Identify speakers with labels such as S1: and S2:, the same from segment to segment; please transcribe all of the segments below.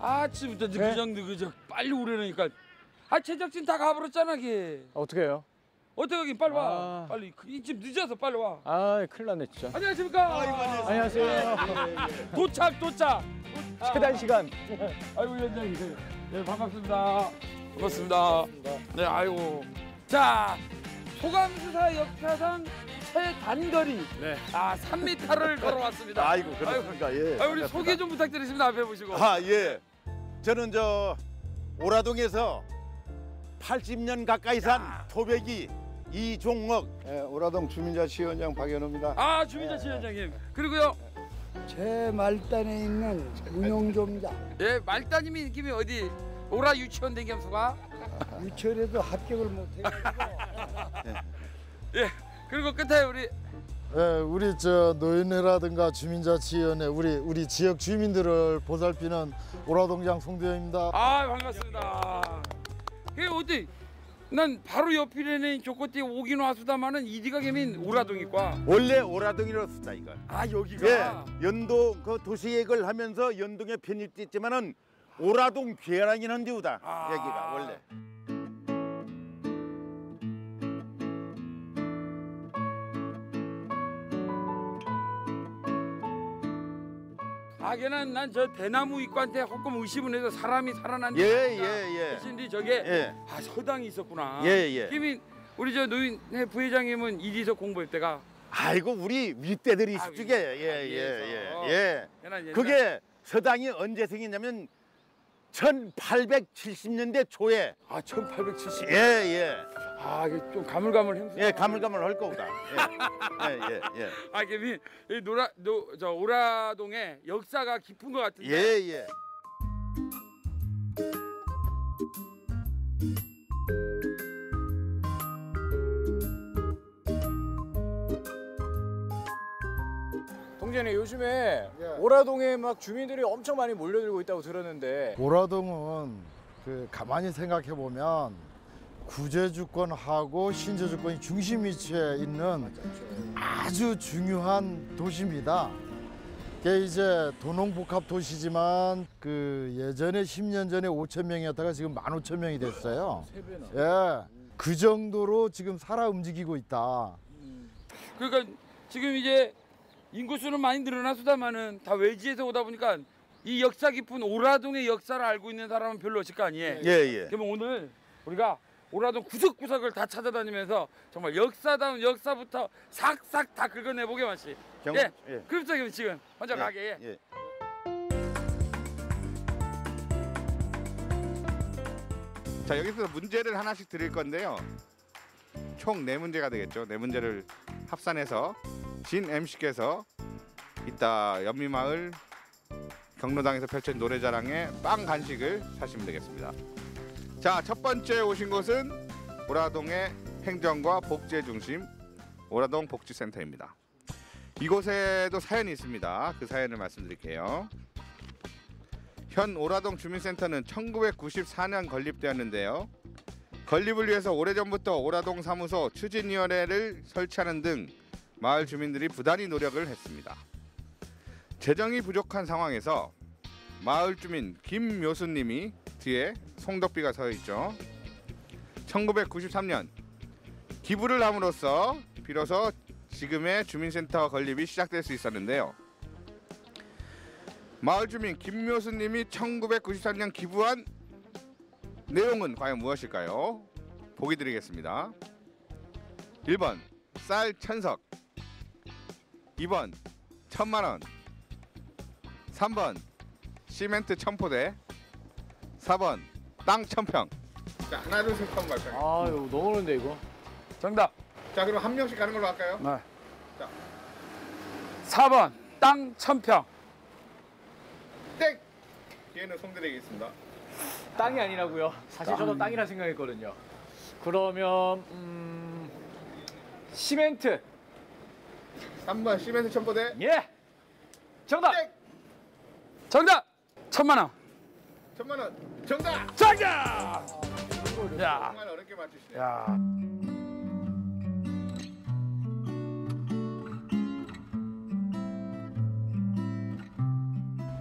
S1: 아침부터 느그적 빨리 오려니까. 제작진 다 가버렸잖아, 걔.
S2: 어떻게 해요?
S1: 어떻게 하긴 빨리 와. 빨리 이집 늦어서 빨리 와.
S2: 큰일 났네 진짜.
S1: 안녕하십니까?
S2: 안녕하세요.
S1: 도착.
S2: 최단 시간.
S1: 아이고 위원장님. 네 반갑습니다. 반갑습니다. 네 아이고. 자 소감수사 역사상 최단거리.
S2: 네.
S1: 3m를 걸어왔습니다.
S3: 아이고 그렇습니까? 예.
S1: 우리 소개 좀 부탁드리겠습니다. 앞에 보시고.
S3: 예. 저는 오라동에서 80년 가까이 산 토백이 이종옥.
S4: 오라동 주민자치위원장 박연호입니다.
S1: 주민자치위원장님. 그리고요.
S5: 제 말단에 있는 운영조입니다.
S1: 예 말따님이 김이 어디 오라 유치원 대겸수가.
S5: 유치원에도 합격을 못해가지고.
S1: 예 그리고 끝에 우리.
S6: 우리 노인회라든가 주민자치위원회 우리 지역 주민들을 보살피는 오라동장 송대현입니다.
S1: 반갑습니다. 그게 어디? 난 바로 옆이래는 조코띠 오긴 와수다마는 이디가 개민 오라동이과.
S3: 원래 오라동이라고 쓰다 이거.
S1: 여기가.
S3: 예. 연도 그 도시계획을 하면서 연동에 편입됐지만은 오라동 괴랑이는 데우다. 여기가 원래.
S1: 걔는 난 저 대나무 입구한테 조금 의심을 해서 사람이 살아난.
S3: 예.
S1: 근데 저게 서당이 있었구나.
S3: 예.
S1: 김인 우리 저 노인회 부회장님은 이디서 공부할 때가.
S3: 아이고 우리 윗대들이 있으게. 예. 그게 서당이 언제 생겼냐면 1870년대 초에.
S1: 1870.
S3: 예.
S1: 이게 좀 가물가물해.
S3: 예, 가물가물 할 거다. 예.
S1: 김인 저 오라동에 역사가 깊은 것 같은데.
S3: 예.
S2: 동재님 요즘에 오라동에 막 주민들이 엄청 많이 몰려들고 있다고 들었는데.
S6: 오라동은 가만히 생각해 보면 구제주권하고 신제주권이 중심 위치에 있는 아주 중요한 도시입니다. 이게 이제 도농복합 도시지만 예전에 10년 전에 5,000명이었다가 지금 15,000명이 됐어요. 예, 그 정도로 지금 살아 움직이고 있다.
S1: 그러니까 지금 이제 인구수는 많이 늘어났수다마는 다 외지에서 오다 보니까 이 역사 깊은 오라동의 역사를 알고 있는 사람은 별로 없을 거 아니에요.
S3: 예.
S1: 그러면 오늘 우리가 오라동 구석구석을 다 찾아다니면서 정말 역사다운 역사부터 싹싹 다 긁어내보게 마시. 그렇죠 지금 먼저 가게.
S3: 예.
S7: 자 여기서 문제를 하나씩 드릴 건데요. 총 4문제가 되겠죠. 4문제를 합산해서 진 MC께서 이따 연미마을 경로당에서 펼친 노래자랑의 빵 간식을 사시면 되겠습니다. 자, 첫 번째 오신 곳은 오라동의 행정과 복지의 중심 오라동 복지센터입니다. 이곳에도 사연이 있습니다. 그 사연을 말씀드릴게요. 현 오라동 주민센터는 1994년 건립되었는데요. 건립을 위해서 오래전부터 오라동 사무소 추진위원회를 설치하는 등 마을 주민들이 부단히 노력을 했습니다. 재정이 부족한 상황에서 마을 주민 김묘수님이 뒤에 송덕비가 서 있죠. 1993년 기부를 함으로써 비로소 지금의 주민센터 건립이 시작될 수 있었는데요. 마을 주민 김묘수님이 1993년 기부한 내용은 과연 무엇일까요? 보기 드리겠습니다. 1번 쌀 1000석, 2번 1000만원, 3번 시멘트 1000포대, 4번 땅 1000평. 자, 하나 둘 셋 하면 발표해요.
S2: 이거 너무 어려운데 이거.
S1: 정답.
S7: 자, 그럼 한 명씩 가는 걸로 할까요?
S1: 네.
S7: 자.
S1: 4번 땅 1000평.
S7: 땡! 기회는 송대리겠습니다.
S2: 땅이 아니라고요. 사실 저도 땅이라 생각했거든요. 그러면 시멘트.
S7: 3번 시멘트 1000포대.
S2: 예. 정답.
S7: 땡!
S1: 정답. 1000만원.
S7: 1000만원. 정답!
S1: 정답. 야.
S7: 정말 어렵게 맞추시네요.
S1: 야.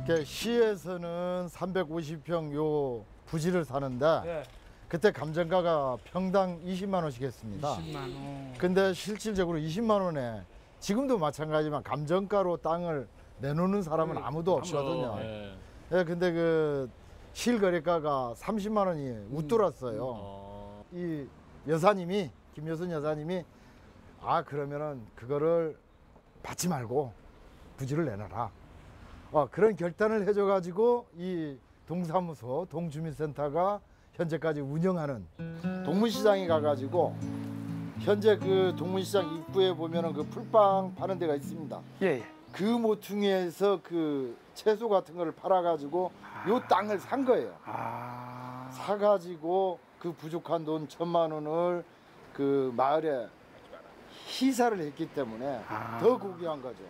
S6: 시에서는 350평 요 부지를 사는데
S1: 예.
S6: 그때 감정가가 평당 20만 원씩 했습니다.
S1: 20만 원.
S6: 근데 실질적으로 20만 원에 지금도 마찬가지지만 감정가로 땅을 내놓는 사람은 아무도 없거든요.
S2: 예.
S6: 예, 근데 그 실거래가가 30만 원이 웃돌았어요. 이 여사님이 김여순 여사님이 그러면은 그거를 받지 말고 부지를 내놔라. 그런 결단을 해줘가지고 이 동사무소 동주민센터가 현재까지 운영하는 동문시장에 가가지고 현재 그 동문시장 입구에 보면은 그 풀빵 파는 데가 있습니다.
S1: 예.
S6: 그 모퉁이에서 그 채소 같은 거를 팔아가지고 요 땅을 산 거예요. 사가지고 그 부족한 돈 1,000만 원을 그 마을에 희사를 했기 때문에 더 고귀한 거죠.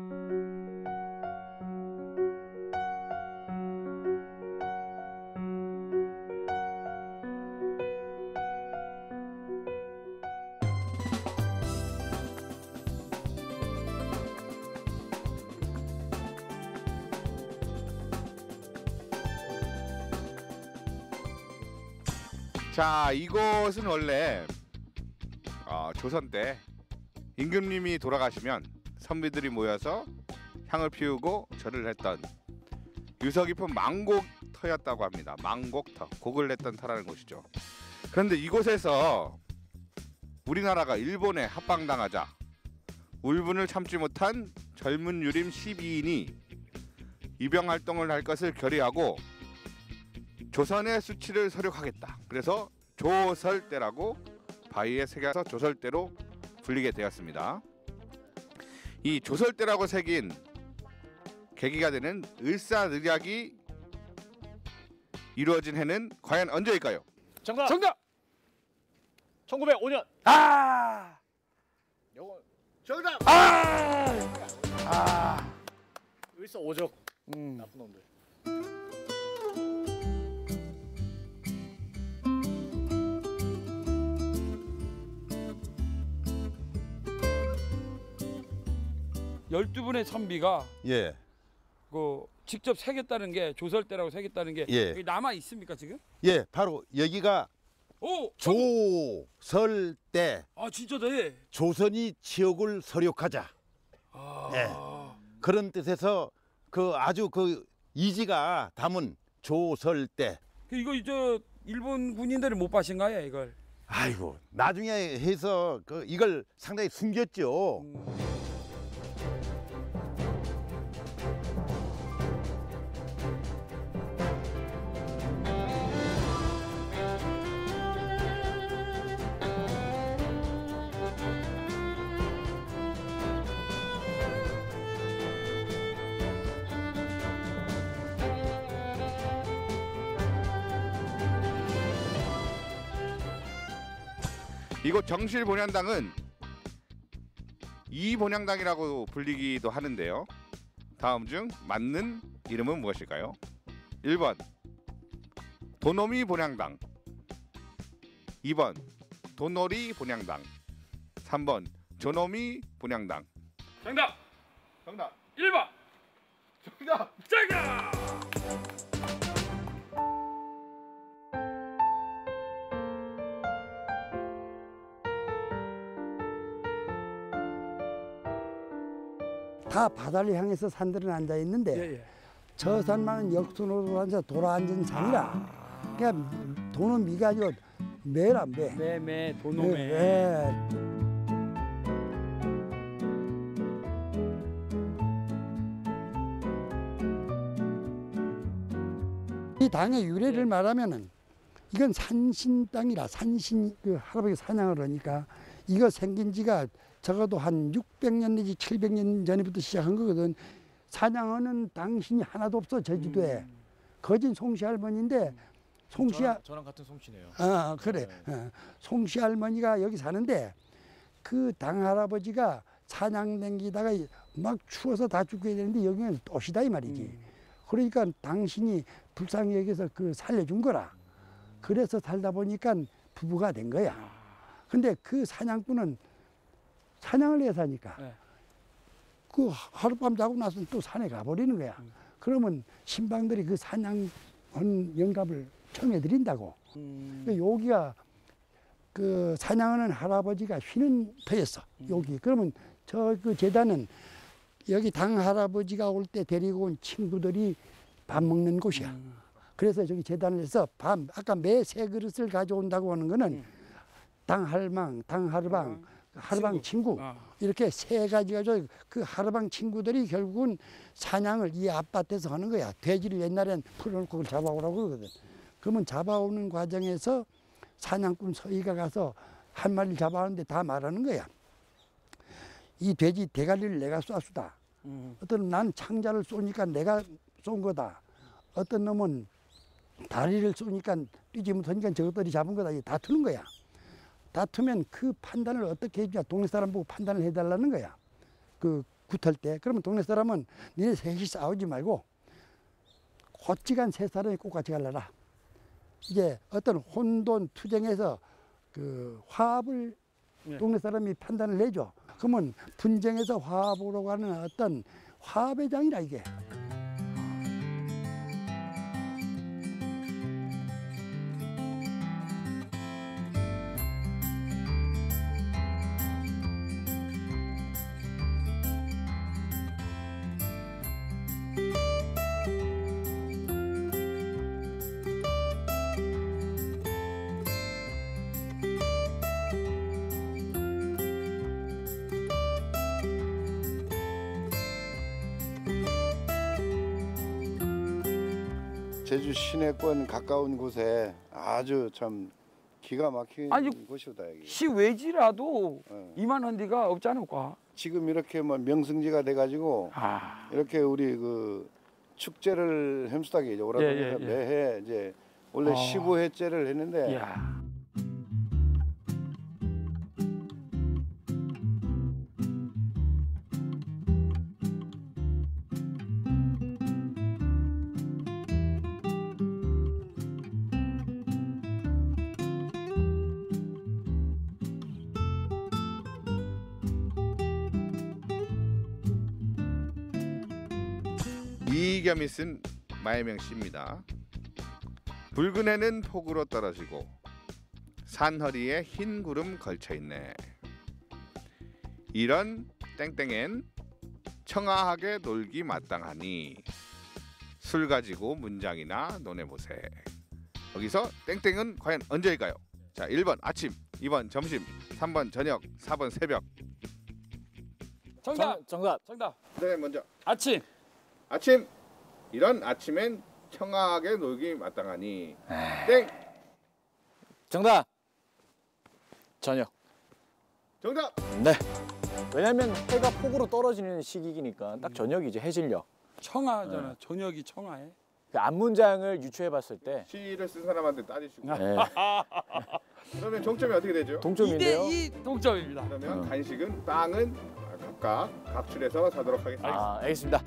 S7: 자, 이곳은 원래 조선 때 임금님이 돌아가시면 선비들이 모여서 향을 피우고 절을 했던 유서 깊은 망곡터였다고 합니다. 망곡터, 곡을 냈던 터라는 곳이죠. 그런데 이곳에서 우리나라가 일본에 합방당하자 울분을 참지 못한 젊은 유림 12인이 입영활동을 할 것을 결의하고 조선의 수치를 서력하겠다. 그래서 조설대라고 바위에 새겨서 조설대로 불리게 되었습니다. 이 조설대라고 새긴 계기가 되는 을사늑약이 이루어진 해는 과연 언제일까요?
S2: 정답. 1905년. 요거
S3: 정답.
S2: 을사오적. 나쁜 놈들.
S1: 열두 분의 선비가
S3: 예.
S1: 그 직접 새겼다는 게 조설대라고 새겼다는 게
S3: 예.
S1: 여기 남아 있습니까 지금?
S3: 예, 바로 여기가
S1: 오.
S3: 조설때
S1: 진짜다. 예.
S3: 조선이 지역을 서력하자. 예. 그런 뜻에서 그 아주 그 이지가 담은 조설때.
S1: 이거 일본 군인들이 못 파신 거야 이걸?
S3: 아이고, 나중에 해서 이걸 상당히 숨겼죠.
S7: 이곳 정실본향당은 이본향당이라고 불리기도 하는데요. 다음 중 맞는 이름은 무엇일까요? 1번 도노미 본향당, 2번 도노리 본향당, 3번 조노미 본향당.
S1: 정답.
S7: 정답.
S1: 1번.
S7: 정답.
S1: 정답.
S5: 다 바다를 향해서 산들은 앉아 있는데
S1: 예.
S5: 저 산만은 역순으로 앉아 돌아앉은 산이라. 그러니까 도는 미가 아니고 매라 매.
S1: 매매 도노매.
S5: 예. 이 당의 유래를 말하면은 이건 산신 땅이라 산신 그 할아버지 사냥을 하니까 이거 생긴 지가 적어도 한 600년 내지 700년 전부터 시작한 거거든. 사냥하는 당신이 하나도 없어 제주도에. 거진 송씨 할머니인데 송씨
S2: 저랑 같은 송씨네요.
S5: 그래. 송씨 할머니가 여기 사는데 그 당 할아버지가 사냥 댕기다가 막 추워서 다 죽게 되는데 여기는 도시다 이 말이지. 그러니까 당신이 불쌍히 여기서 그 살려준 거라. 그래서 살다 보니까 부부가 된 거야. 근데 그 사냥꾼은 사냥을 해서 하니까
S1: 네.
S5: 그 하룻밤 자고 나서 또 산에 가버리는 거야. 그러면 신방들이 그 사냥한 영감을 청해드린다고. 여기가 그 사냥하는 할아버지가 쉬는 터였어. 여기. 그러면 저 그 재단은 여기 당 할아버지가 올 때 데리고 온 친구들이 밥 먹는 곳이야. 그래서 저기 재단을 해서 아까 매 세 그릇을 가져온다고 하는 거는 당 할망, 당 하르방, 하르방 친구 이렇게 세 가지가 그 하르방 친구들이 결국은 사냥을 이 앞밭에서 하는 거야. 돼지를 옛날엔 풀어놓고 그걸 잡아오라고 그러거든. 그러면 잡아오는 과정에서 사냥꾼 서희가 가서 한 마리를 잡아오는데 다 말하는 거야. 이 돼지 대가리를 내가 쐈수다. 어떤 난 창자를 쏘니까 내가 쏜 거다. 어떤 놈은 다리를 쏘니까 뛰지 못하니까 저것들이 잡은 거다. 이게 다투는 거야. 다투면 그 판단을 어떻게 해주냐. 동네 사람 보고 판단을 해달라는 거야. 그 굿할 때. 그러면 동네 사람은 니네 셋이 싸우지 말고 곧지간 세 사람이 꼭 같이 갈라라. 이제 어떤 혼돈 투쟁에서 그 화합을 동네 사람이 판단을 내줘. 그러면 분쟁에서 화합으로 가는 어떤 화합의 장이라 이게.
S4: 제주 시내권 가까운 곳에 아주 참 기가 막힌
S1: 아니,
S4: 곳이다 여기.
S1: 시외지라도 이만한 데가 없지 않을까?
S4: 지금 이렇게 뭐 명승지가 돼가지고 이렇게 우리 그 축제를 햄스타게 이제 오라동에서 매해 이제 원래 15회째를 했는데.
S1: 이야.
S7: 이겸이 쓴 마혜명 시입니다. 붉은 해는 폭우로 떨어지고 산허리에 흰 구름 걸쳐있네. 이런 땡땡엔 청아하게 놀기 마땅하니 술 가지고 문장이나 논해보세. 여기서 땡땡은 과연 언제일까요? 자, 1번 아침, 2번 점심, 3번 저녁, 4번 새벽.
S1: 정답.
S2: 정답.
S7: 네, 먼저
S1: 아침.
S7: 아침. 이런 아침엔 청아하게 놀기 마땅하니 땡.
S2: 정답. 저녁.
S7: 정답.
S2: 네. 왜냐면 해가 폭우로 떨어지는 시기니까 딱 저녁이지. 해질녘.
S1: 청아잖아. 저녁이 청아해.
S2: 그 앞문장을 유추해봤을 때
S7: 시를 쓴 사람한테 따지시고.
S2: 네.
S7: 그러면 종점이 어떻게 되죠?
S2: 동점인데요.
S1: 2대2 동점입니다.
S7: 그러면 간식은 빵은 각각 갑출해서 사도록 하겠습니다.
S2: 알겠습니다.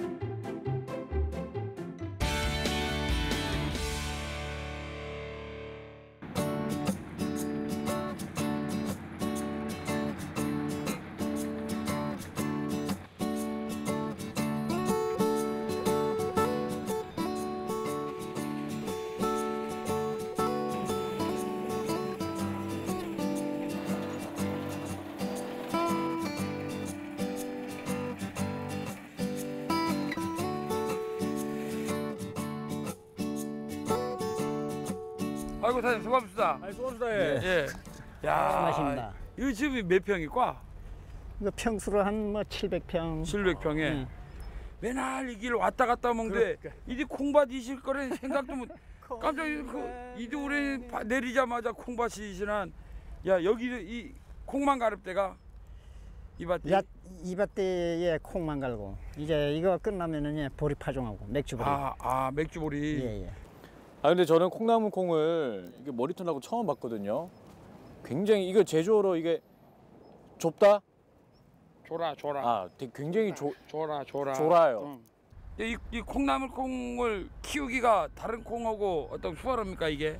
S1: 아이고 사장님 수고하셨습니다.
S2: 수고하셨습니다.
S1: 예. 야.
S8: 수고하십니다.
S1: 이 집이 몇 평일까?
S8: 이거 평수로 한 뭐 700평.
S1: 700평에. 맨날 이 길 왔다 갔다 하는데 이제 콩밭 이실 거라는 생각도 못. 깜짝 이제 우리 내리자마자 콩밭이 이시난. 야 여기 이 콩만 가를 때가 이 밭이.
S8: 이 밭대에 콩만 갈고 이제 이거 끝나면은 이제 보리 파종하고 맥주보리.
S1: 맥주보리.
S8: 예.
S2: 근데 저는 콩나물 콩을 이게 머리통하고 처음 봤거든요. 굉장히 이거 제조로 이게 좁다?
S1: 조라.
S2: 되게 굉장히
S1: 조라요. 이 콩나물 콩을 키우기가 다른 콩하고 어떤 수월합니까 이게?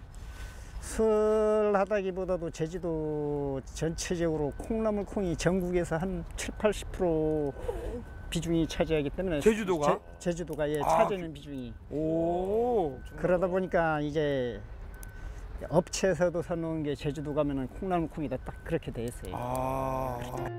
S8: 수월하다기보다도 제주도 전체적으로 콩나물 콩이 전국에서 한 7, 80% 비중이 차지하기 때문에
S1: 제주도가?
S8: 제주도가 예,
S1: 아,
S8: 차지하는 비중이.
S1: 오.
S8: 그러다 보니까 이제 업체에서도 사놓은 게 제주도 가면은 콩나물콩이다 딱 그렇게 돼 있어요.
S1: 아.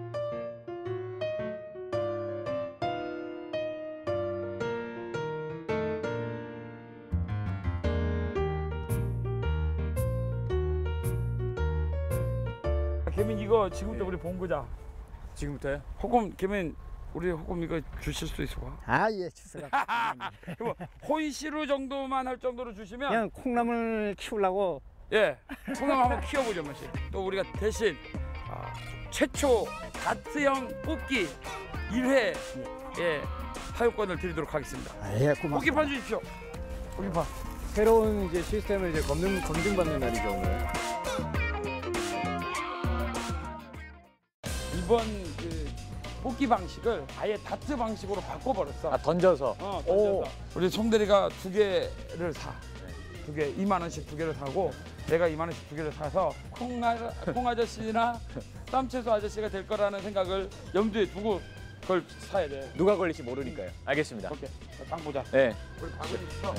S1: 개민 이거 지금부터 우리 본 거자.
S2: 지금부터요?
S1: 호금 개민 우리 호금 이거 주실 수 있어?
S8: 아, 예, 주세요.
S1: 그럼 호이시루 정도만 할 정도로 주시면
S8: 그냥 콩나물 키우려고.
S1: 예, 콩나물 한번 키워보죠, 맛이. 또 우리가 대신 최초 다트형 뽑기 1회 예, 사용권을 드리도록 하겠습니다.
S8: 아, 예, 고맙습니다.
S1: 뽑기판 주십시오. 뽑기판.
S2: 새로운 이제 시스템을 이제 검증받는 날이죠 오늘.
S1: 이번 그 뽑기 방식을 아예 다트 방식으로 바꿔버렸어.
S2: 아 던져서.
S1: 던져서. 우리 송대리가 2개를 사. 2개 2만 원씩 2개를 사고 내가 2만 원씩 2개를 사서 콩 아저씨나 쌈채소 아저씨가 될 거라는 생각을 염두에 두고 그걸 사야 돼.
S2: 누가 걸릴지 모르니까요. 알겠습니다.
S1: 오케이. 딱 보자.
S2: 네.
S1: 우리 방금 있어.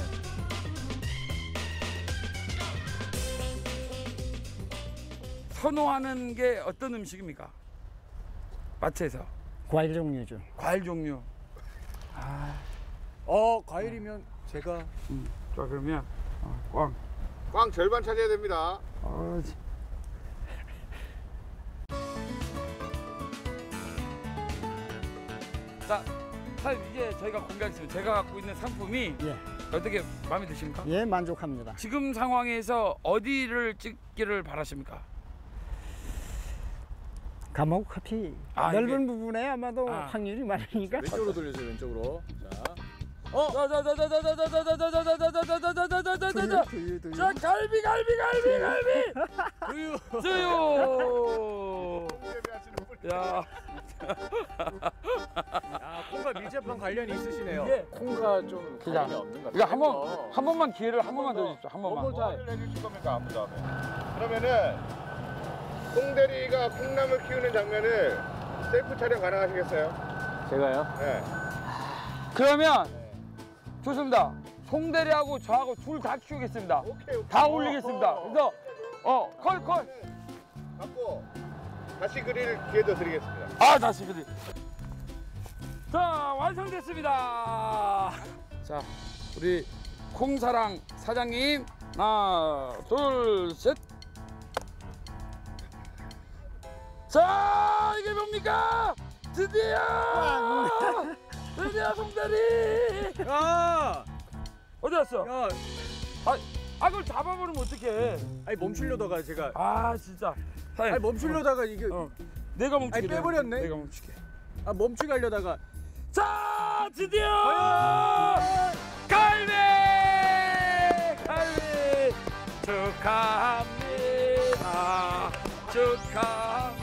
S1: 선호하는 게 어떤 음식입니까? 마트에서.
S8: 과일 종류죠.
S1: 과일 종류.
S2: 과일이면 제가
S1: 자 그러면 꽝.
S7: 꽝 절반 차지해야 됩니다.
S1: 자, 사장님 이제 저희가 공개하겠습니다. 제가 갖고 있는 상품이
S8: 예,
S1: 어떻게 마음에 드십니까?
S8: 예, 만족합니다.
S1: 지금 상황에서 어디를 찍기를 바라십니까?
S8: 감옥 커피
S1: 아,
S8: 넓은 부분에 아마도
S1: 아.
S8: 확률이 많으니까.
S2: 왼쪽으로 돌려주세요. 왼쪽으로. 자.
S8: 두유.
S1: 자, 갈비. 두유. 야,
S2: 콩과 밀접한 관련이 있으시네요.
S1: 예.
S2: 콩과 좀
S1: 그냥.
S2: 관련이 없는 것
S1: 이거
S2: 같아요.
S1: 한 번만 기회를 한 번만 더 주십시오. 한 번만.
S2: 원몰
S7: 해주실 겁니까 아무 다음에? 그러면은 송대리가 콩나물 키우는 장면을 셀프 촬영 가능하시겠어요?
S2: 제가요?
S7: 네.
S1: 그러면 좋습니다. 송대리하고 저하고 둘 다 키우겠습니다.
S7: 오케이.
S1: 다 올리겠습니다. 그래서 콜.
S7: 갖고 다시 그릴 기회도 드리겠습니다.
S1: 다시 그리. 자, 완성됐습니다. 자, 우리 콩사랑 사장님 하나, 둘, 셋. 자, 이게 뭡니까? 드디어 송대리. 어디 갔어? 그걸 잡아버리면 어떡해.
S2: 아니 멈추려다가 제가.
S1: 진짜.
S2: 아니 멈추려다가 이게.
S1: 내가 멈추게.
S2: 아니, 빼버렸네.
S1: 내가 멈추게.
S2: 멈추게 하려다가.
S1: 자, 드디어 갈비 축하합니다.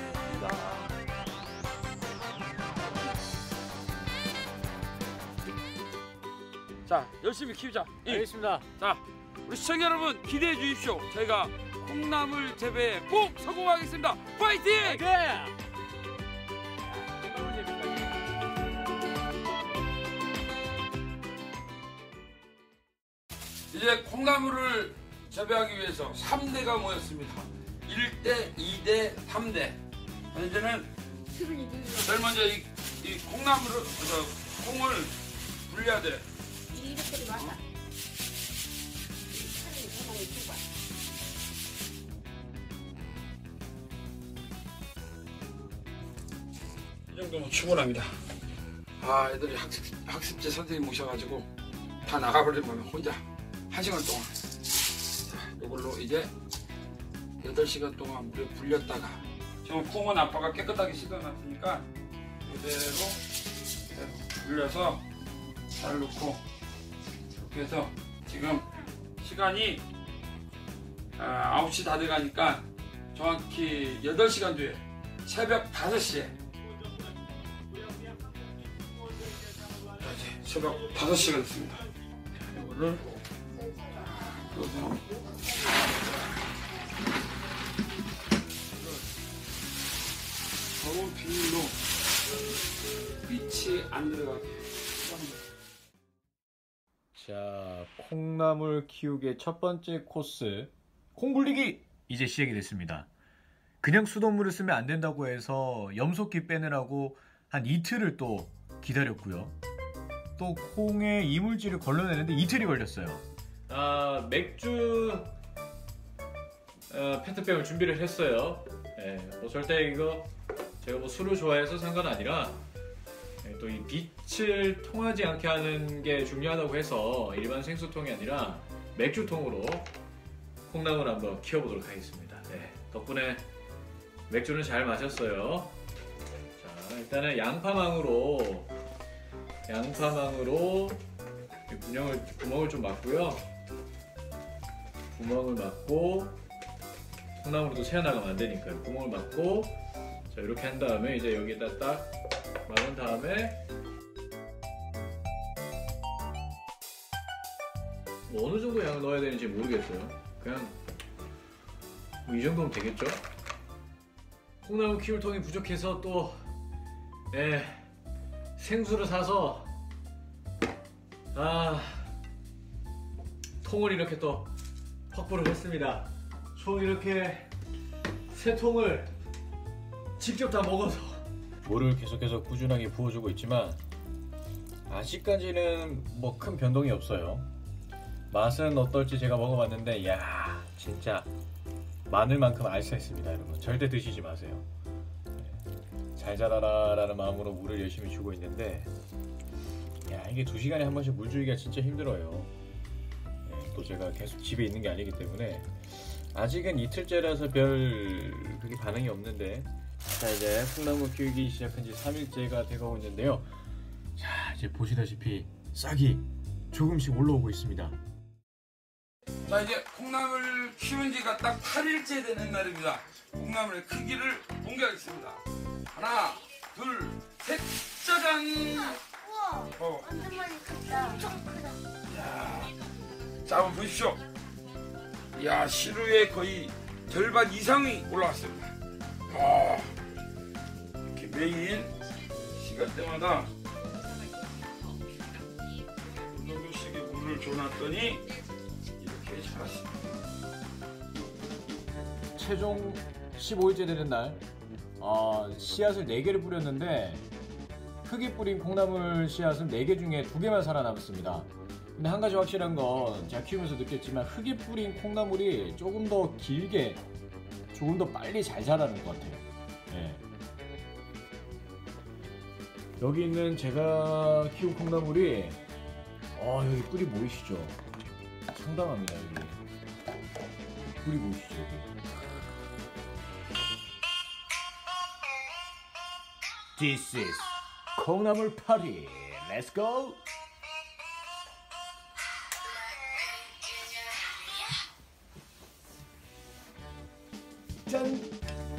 S1: 자, 열심히 키우자.
S2: 알겠습니다.
S1: 자, 우리 시청자 여러분 기대해 주십시오. 저희가 콩나물 재배에 꼭 성공하겠습니다. 파이팅! 이제 콩나물을 재배하기 위해서 3대가 모였습니다. 1대, 2대, 3대. 이제는 제일 먼저 이 콩나물을, 콩을 불려야 돼. 이 정도면 충분합니다. 애들이 학습제 선생님 모셔가지고 다 나가버리면 혼자 1시간 동안. 자, 이걸로 이제 8시간 동안 물에 불렸다가 지금 콩은 아빠가 깨끗하게 씻어놨으니까 그대로 불려서 잘 넣고 이렇게 해서 지금 시간이 9시 다 돼가니까 정확히 8시간 뒤에 새벽 5시에 새벽 5시가 됐습니다. 이거를 더운 비닐로 빛이 안 들어가.
S2: 자, 콩나물 키우기의 첫 번째 코스, 콩 불리기 이제 시작이 됐습니다. 그냥 수돗물을 쓰면 안 된다고 해서 염소기 빼느라고 한 이틀을 또 기다렸고요. 또 콩에 이물질을 걸러내는데 이틀이 걸렸어요. 맥주 페트병을 준비를 했어요. 뭐 절대 이거 제가 뭐 술을 좋아해서 상관 아니라 또 이 빛을 통하지 않게 하는 게 중요하다고 해서 일반 생수통이 아니라 맥주통으로 콩나물 한번 키워보도록 하겠습니다. 덕분에 맥주는 잘 마셨어요. 자, 일단은 양파망으로 구멍을 좀 막고요. 구멍을 막고 콩나물도 새어나가면 안 되니까요. 구멍을 막고, 자, 이렇게 한 다음에 이제 여기에다 딱 막은 다음에 뭐 어느 정도 양을 넣어야 되는지 모르겠어요. 그냥 뭐 이 정도면 되겠죠? 콩나물 키울 통이 부족해서 또 생수를 사서 통을 이렇게 또 확보를 했습니다. 총 이렇게 3통을 직접 다 먹어서 물을 계속해서 꾸준하게 부어주고 있지만 아직까지는 뭐 큰 변동이 없어요. 맛은 어떨지 제가 먹어봤는데 야, 진짜 마늘만큼 알싸했습니다. 여러분 절대 드시지 마세요. 잘 자라라 라는 마음으로 물을 열심히 주고 있는데, 야, 이게 2시간에 한 번씩 물 주기가 진짜 힘들어요. 또 제가 계속 집에 있는 게 아니기 때문에 아직은 이틀째라서 별 그게 반응이 없는데, 자, 이제 콩나물 키우기 시작한 지 3일째가 되고 있는데요. 자, 이제 보시다시피 싹이 조금씩 올라오고 있습니다.
S1: 자, 이제 콩나물 키운 지가 딱 8일째 되는 날입니다. 콩나물의 크기를 공개하겠습니다. 하나, 둘, 셋, 짜잔!
S9: 우와, 완전 많이 컸다. 엄청 크다.
S1: 야, 자, 한번 보십시오. 야, 시루에 거의 절반 이상이 올라왔습니다. 이렇게 매일 시간대마다 이 정도씩의 물을 줘놨더니 이렇게 자랐습니다.
S2: 최종 15일째 되는 날, 씨앗을 4개를 뿌렸는데 흙에 뿌린 콩나물 씨앗은 4개 중에 2개만 살아남았습니다. 근데 한 가지 확실한 건 제가 키우면서 느꼈지만 흙에 뿌린 콩나물이 조금 더 길게, 조금 더 빨리 잘 자라는 것 같아요. 여기 있는 제가 키운 콩나물이 여기 뿌리 보이시죠? 상당합니다. 여기 뿌리 보이시죠? 여기. This is 콩나물 파티. Let's go. 짠.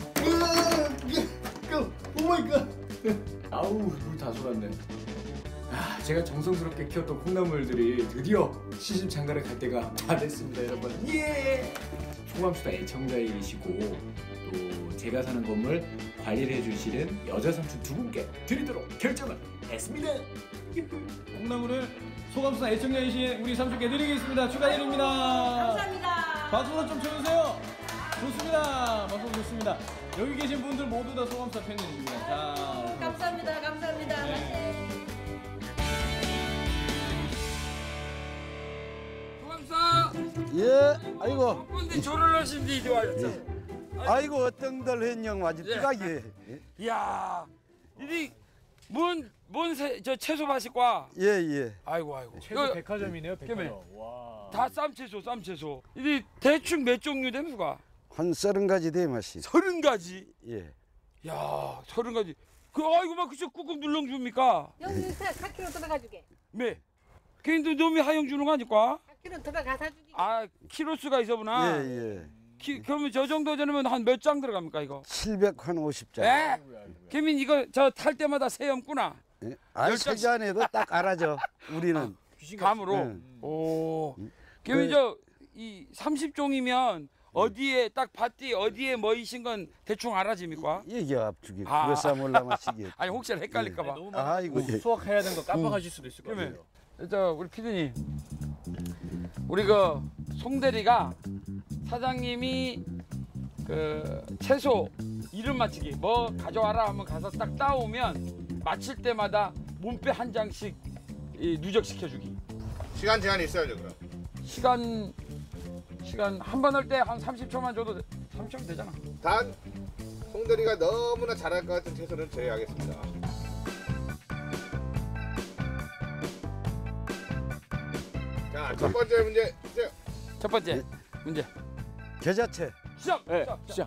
S2: 오 마이 갓. 아우, 물 다 쏟았네. 제가 정성스럽게 키웠던 콩나물들이 드디어 시집 장가를 갈 때가 다 됐습니다, 여러분. 예! 초감수다 애청자이시고 또 제가 사는 건물 관리를 해주시는 여자 삼촌 2분께 드리도록 결정을 했습니다. 콩나물을 소감수다 애청자이신 우리 삼촌께 드리겠습니다. 축하드립니다.
S9: 감사합니다.
S2: 박수 좀 쳐주세요. 좋습니다. 박수 좋습니다. 여기 계신 분들 모두 다 소감수다 팬들입니다. 자,
S9: 감사합니다. 감사합니다.
S2: 네.
S1: 감사.
S4: 예, 아이고,
S1: 근데 결혼하신지 이제 와셨죠?
S4: 아이고 어떤들 했냐 아주 뜨가게.
S1: 이야, 이게 저 채소 마실과.
S4: 예.
S1: 아이고.
S2: 최소 백화점이네요,
S1: 그러면
S2: 백화점. 와.
S1: 다 쌈채소. 이게 대충 몇 종류 됩니까?
S4: 한 30가지 돼 맛이.
S1: 30가지.
S4: 예.
S1: 야, 30가지. 아이고 막 그저 꾹꾹 눌렁 줍니까?
S9: 여기 4kg 들어가주게.
S1: 네. 걔도 놈이 하영 주는 거 아닐까?
S9: 4kg 들어가서 주게.
S1: 키로수가 있어보나.
S4: 예.
S1: 그러면 저 정도 되면 한 몇 장 들어갑니까 이거?
S4: 750장.
S1: 에? 걔민 이거 저 탈 때마다 세엄구나.
S4: 예? 아니 세지 안 해도 딱 알아죠. 우리는.
S1: 감으로.
S4: 네.
S1: 오. 걔민 이 30종이면 어디에 딱 밭이 어디에 뭐이신 건 대충 알아집니까?
S4: 이게 앞쪽이
S1: 아.
S4: 그래서 몰라마시게.
S1: 아니 혹시 헷갈릴까봐.
S2: 너무
S4: 아 이거
S2: 수확해야 되는 거 깜빡하실 수도 있을 것
S1: 그러면
S2: 같아요.
S1: 저 우리 피디님, 우리 그 송대리가 사장님이 그 채소 이름 맞히기 뭐 가져와라 하면 가서 딱 따오면 맞힐 때마다 몸빼 한 장씩 누적시켜주기.
S7: 시간 제한이 있어야죠 그럼.
S1: 시간 한 번 할 때 한 30초만 줘도 30초면 되잖아.
S7: 단 송대리가 너무나 잘할 것 같은 채소는 제외하겠습니다. 자, 첫 번째 문제 주세요.
S1: 첫 번째 문제
S4: 겨자채.
S1: 시작.
S2: 네, 시작.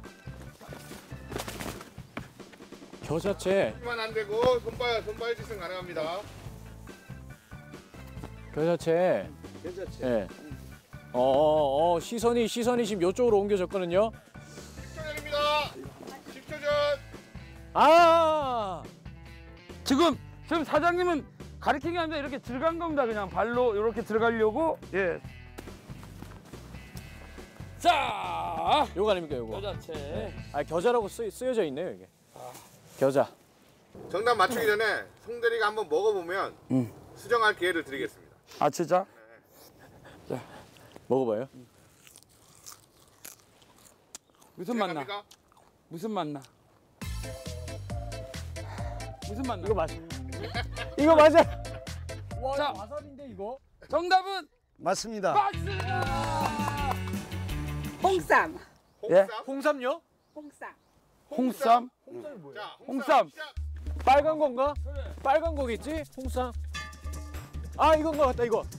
S2: 겨자채.
S7: 만 안 되고 손발 짓은 가능합니다.
S2: 겨자채.
S4: 겨자채.
S2: 네. 시선이 지금 이쪽으로 옮겨졌거든요.
S7: 10초 전입니다. 10초 전.
S2: 아!
S1: 지금 사장님은 가리킨 게 아니라 이렇게 들어간 겁니다. 그냥 발로 이렇게 들어가려고. 예. 자,
S2: 요거 아닙니까, 요거?
S1: 겨자채.
S2: 아, 겨자라고 쓰여져 있네요, 이게. 겨자.
S7: 정답 맞추기 전에 송대리가 한번 먹어보면 수정할 기회를 드리겠습니다.
S1: 아 진짜?
S2: 먹어봐요.
S1: 무슨 맛 나?
S7: 시작합니까?
S1: 무슨 맛 나? 무슨 맛 나?
S2: 이거 맞아. 이거 맞아. 와,
S1: 자.
S2: 와사비인데 이거?
S1: 정답은
S4: 맞습니다.
S1: 맞습니다.
S9: 홍쌈.
S1: 예?
S2: 홍삼요?
S9: 홍쌈.
S1: 홍쌈?
S2: 홍삼이 뭐예요?
S7: 자,
S1: 홍쌈.
S7: 시작.
S2: 빨간 건가? 빨간 거겠지? 홍삼. 아, 이건 거 같다, 이거.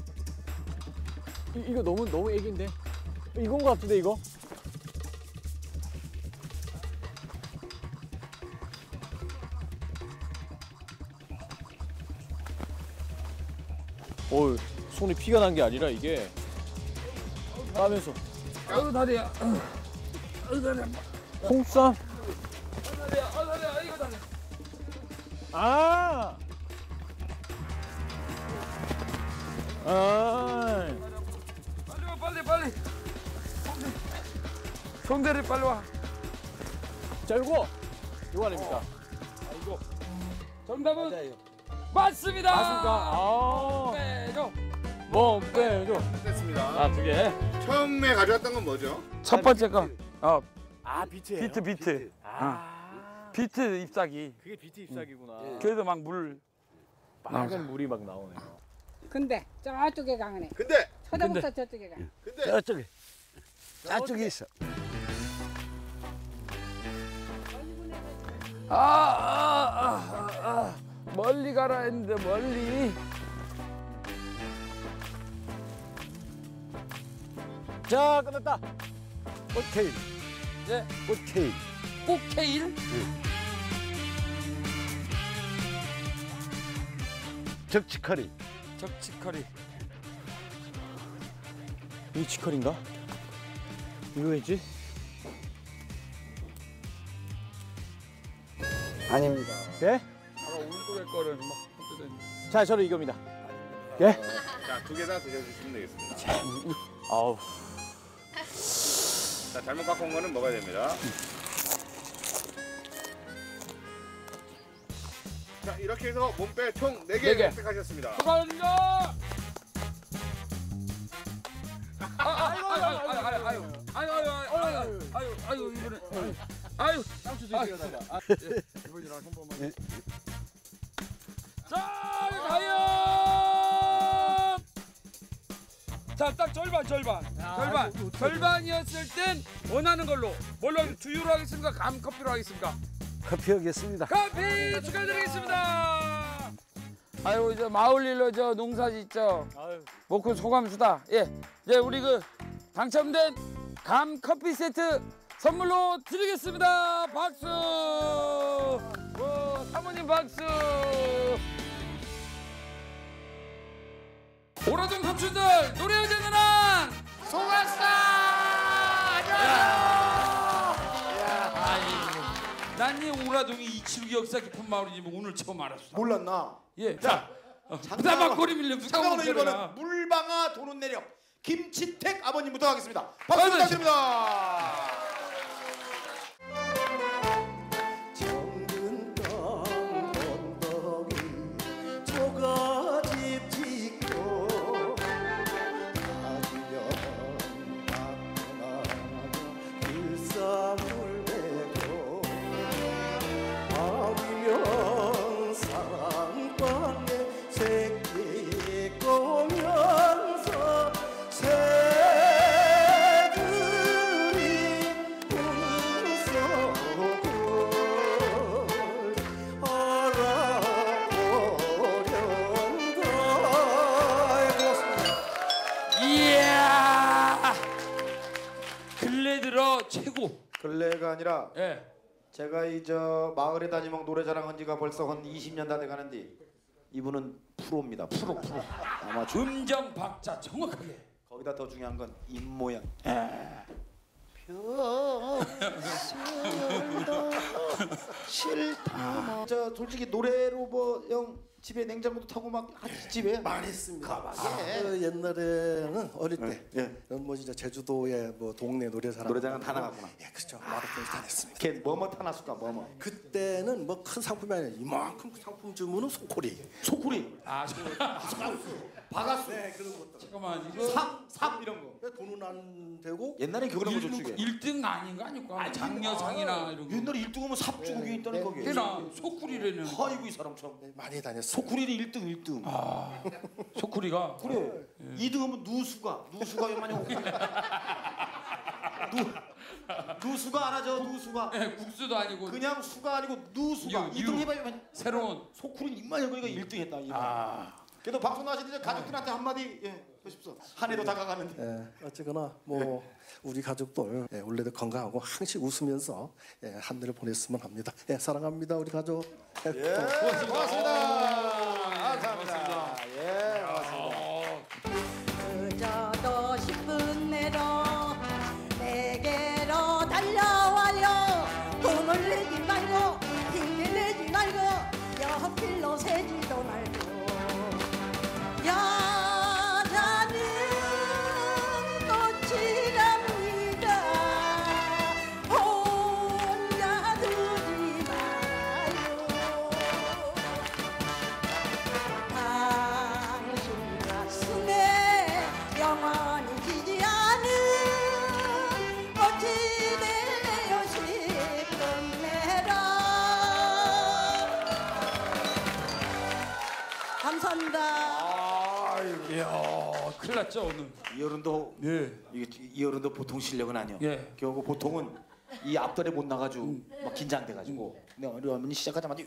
S2: 이거 너무 애기인데. 이건 거 같은데, 이거? 손이 피가 난 게 아니라 이게 까면서
S1: 아이고 다리야. 아이고 다리야.
S2: 홍쌈.
S1: 다리야. 다리야. 아이고 다리야.
S2: 아!
S1: 빨리 와 빨리. 송대리 빨리 와.
S2: 자, 이거 아닙니까?
S1: 아이고. 정답은 맞습니다.
S2: 맞습니까?
S1: 빼줘.
S2: 뭐 빼줘.
S7: 됐습니다.
S1: 아 두 개.
S7: 처음에 가져왔던 건 뭐죠?
S1: 첫 번째 거.
S2: 비트예요.
S1: 비트. 비트 ip사기.
S2: 그게 비트 잎사귀구나.
S1: 그래서 막 물.
S2: 빨간 물이 막 나오네요.
S9: 근데 저쪽에 가네.
S7: 근데
S9: 쳐다보다 저쪽에 가.
S4: 저쪽에. 저쪽에 있어.
S1: 멀리 가라 했는데 멀리.
S2: 자, 끝났다.
S4: 꽃케일.
S1: 네.
S4: 꽃케일.
S1: 꽃케일.
S4: 적치커리.
S1: 적치커리.
S2: 이 치커리인가? 이거겠지?
S4: 아닙니다.
S2: 예?
S1: 아까 오른쪽에 거를 막 뜯어내.
S2: 자, 저는 이겁니다. 예?
S7: 자, 두 개 다 드셔주시면 되겠습니다.
S2: 아우.
S7: 자, 잘못 갖고 온 거는 먹어야 됩니다. 자, 이렇게 해서 몸빼 총 4개
S1: 네 개.
S7: 획득하셨습니다.
S1: 축하드립니다. 아유 이번에 아유
S2: 땀수 드시겠습니다.
S1: 이번이랑 한 번만. 자 과연 자딱 절반이었을 땐 원하는 걸로 뭘로 두유로 하겠습니까? 감커피로 하겠습니다.
S4: 커피 하겠습니다.
S1: 커피 축하드리겠습니다. 아유 저 마을 일로 저 농사 짓죠. 먹고 소감 수다. 예, 이제 우리 그 당첨된 감 커피 세트 선물로 드리겠습니다. 박수. 사모님 박수. 오라동 삼촌들 노래하는 누나 소왔어. 난이 오라동이 이치루 역사 깊은 마을이지만 오늘 처음 알았어.
S10: 몰랐나?
S1: 예, 자, 부다막거리 밀려
S10: 잠깐만 1번은 물방아 도는 내력 김치택 아버님부터 하겠습니다. 박수 부탁드립니다.
S11: 정든 땅 언덕이 조가집 짓고 가지면 바쁘나 일상을 내고 아니면 사랑방에 새끼 꼬면서 새들이
S1: 이야, 근래 들어 최고.
S10: 근래가 아니라
S1: 예.
S10: 제가 이 저 마을에 다니면 노래자랑 한 지가 벌써 한 20년 다 돼가는데 이분은 프로입니다. 프로. 아마
S1: 음정 박자 정확하게.
S10: 거기다 더 중요한 건 입모양. 싫다. 저 솔직히 노래로 뭐 형 집에 냉장고도 타고 막 집에
S11: 많이 했습니다.
S10: 가방에.
S11: 그 옛날에는 어릴 때 뭐 진짜 제주도의 뭐 동네 노래자랑
S10: 노래자랑 다 나갔구나.
S11: 예, 그렇죠. 마라톤 다 냈습니다.
S10: 걔 뭐뭐 타놨을까 뭐뭐.
S11: 그때는 뭐 큰 상품이 아니라 이만큼 상품 주문은 소쿠리.
S1: 아,
S10: 바가수.
S11: 네, 그런 것도.
S1: 잠깐만 이거
S10: 삽 이런 거.
S11: 돈은 안 되고
S10: 옛날에 그거는 뭐 저축에.
S1: 1등 아닌 거 아닐까? 장려상이나 이런 거.
S10: 옛날에 1등하면 삽 주고 있다는 거게.
S1: 걔나 소쿠리래는.
S10: 아이고 이 사람 참.
S11: 네, 많이 다녔어요.
S10: 소쿠리는 1등.
S1: 아, 소쿠리가.
S10: 그래. 2등하면 누수가 많이 오고. 누수가 알아죠? 누수가.
S1: 예, 국수도 아니고.
S10: 그냥 수가 아니고 누수가. 2등 해봐요.
S1: 새로운.
S10: 소쿠리는 입만 열거니까 1등 했다. 그래도 방송 나시는데 가족들한테 한마디 하십시오. 한 해도 다가가는데.
S11: 예, 어쨌거나 뭐 우리 가족들 원래도 건강하고 항상 웃으면서 한 해를 보냈으면 합니다. 사랑합니다 우리 가족.
S10: 고맙습니다. 감사합니다. 예, 고맙습니다.
S9: 그저도 싶은 대로 내게로 달려와요. 돈을 내지 말고 핑계 내지 말고 옆길로 새지도 말고 여자는 꽃이랍니다. 혼자 두지 마요. 당신 가슴에 영원히 지지 않은 꽃이 되어 싶었네라. 감사합니다.
S1: 이야, 큰일 났죠 오늘.
S10: 이 어른도 이 어른도 보통 실력은 아니야. 결국 보통은 이 앞달에 못 나가지고 막 긴장돼가지고 내가 우리 어머니 시작하자마자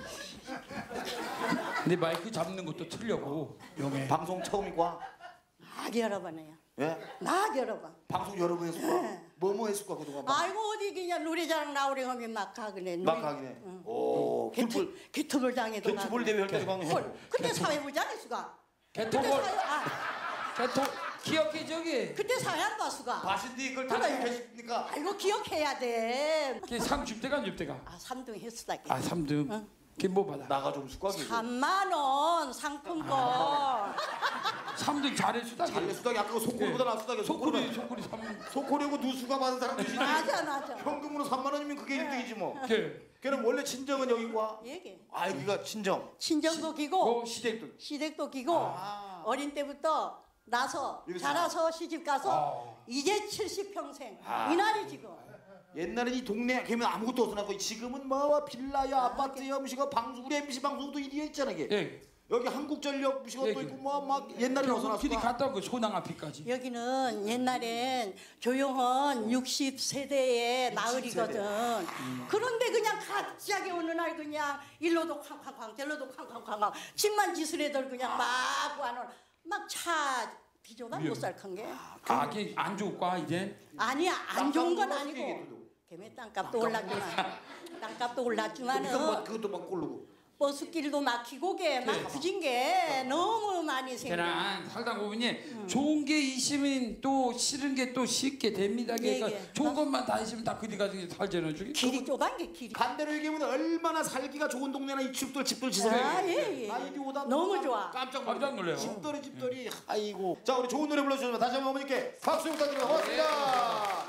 S1: 근데 마이크 잡는 것도 틀려고.
S10: 방송 처음이고.
S9: 막 여러 번 해요.
S10: 예?
S9: 막 여러 번.
S10: 방송 여러 번 했을까? 뭐뭐 했을까 그동안?
S9: 아이고 어디 그냥 노래자랑 나오래 하면 막 가그네.
S10: 막 가기네. 오,
S9: 개투볼 당해도
S10: 개투볼 대회 할 때도 가는 거.
S9: 그때 사회부장이 수가.
S1: 개토볼. 개토 기억해 저기.
S9: 그때 사회 안 봐 수가.
S10: 바신디 그걸 다 기억하십니까?
S9: 아이고 기억해야 돼.
S1: 상 줄 때가 안 줄 때가.
S9: 아 3등 했으다.
S1: 아 3등. 걔뭐 받아?
S10: 나가 좀 수박이.
S9: 3만 원 상품권.
S1: 3등 잘했수다.
S10: 잘했수다. 아까 그 소코리보다 나았수다.
S1: 소코리
S10: 3. 소코리하고 누수가 받은 사람들이.
S9: 맞아.
S10: 현금으로 3만 원이면 그게 1등이지 뭐.
S1: 걔.
S10: 걔는 원래 친정은 여기과.
S9: 얘기.
S10: 아 여기가 친정.
S9: 친정도 기고.
S10: 시댁도
S9: 기고. 어린 때부터 나서 자라서 시집 가서 이제 70평생 이날이 지금.
S10: 옛날에 이 동네 걔면 아무것도 없었나고 지금은 뭐 빌라야 아파트야 음식가 방송 우리 MBC 방송도 이리 있잖아 게. 여기 한국전력 무시것도 있고 뭐 막 옛날에 어서
S1: 길이 갔다 온 거 소낭 앞에까지.
S9: 여기는 옛날엔 조용한 60세대의 마을이거든. 그런데 그냥 갑자기 어느 날 그냥 일로도 쾅쾅쾅 저로도 쾅쾅쾅 집만 지술 애들 그냥 막 와는 막 차 비조가 못 살큰 게.
S1: 걔 안 좋을까 이제?
S9: 아니야 안 좋은 건 아니고. 걔네 땅값도 올랐지만 땅값도 올랐지만은
S10: 그것도 막 고르고.
S9: 버스길도 막히고 게 막혀진 게 너무 많이 생겨.
S1: 그냥 살다 보면 좋은 게 있으면 또 싫은 게 또 쉽게 됩니다. 그러니까 좋은 것만 다 있으면 다 그리 가지고 살잖아요.
S9: 길이 좁은 게 길이.
S10: 반대로 얘기하면 얼마나 살기가 좋은 동네나 이 집들 지세요. 아이디 오다
S9: 너무 좋아.
S10: 깜짝
S1: 놀래요.
S10: 집들이 아이고. 자 우리 좋은 노래 불러주셔서 다시 한번 어머니께 박수 부탁드립니다. 고맙습니다.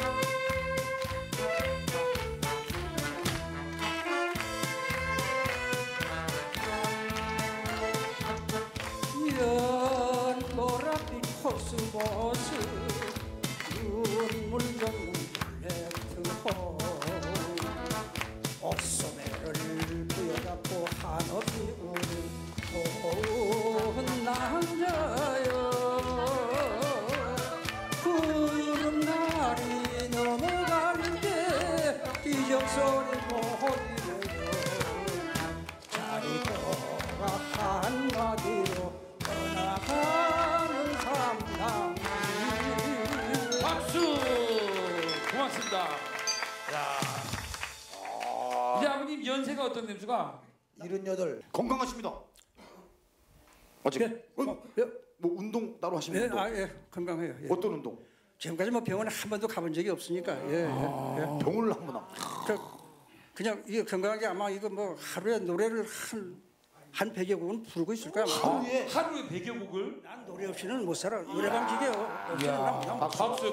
S12: 연보랏빛 코스모스 눈물 젖는 블랙트홀 옥소매를 부여잡고 한없이 우는 고운 남자여 구름날이 넘어가는데 기적소리 못 들려요 자리 돌아 한마디로 떠나가는 삼당
S1: 박수 고맙습니다. 야. 이제 아버님 연세가 어떤 냄새가?
S10: 78. 건강하십니다. 어떻게? 뭐 운동 따로 하시는 운동?
S12: 예, 건강해요. 예.
S10: 어떤 운동?
S12: 지금까지 뭐 병원에 한 번도 가본 적이 없으니까.
S10: 병원을 한 번 안.
S12: 그냥 이게 건강하게 아마 이거 뭐 하루에 노래를 한 100여 곡은 부르고 있을 거야.
S1: 하루에 100여 곡을?
S12: 난 노래 없이는 못 살아. 노래방 기계
S1: 박수.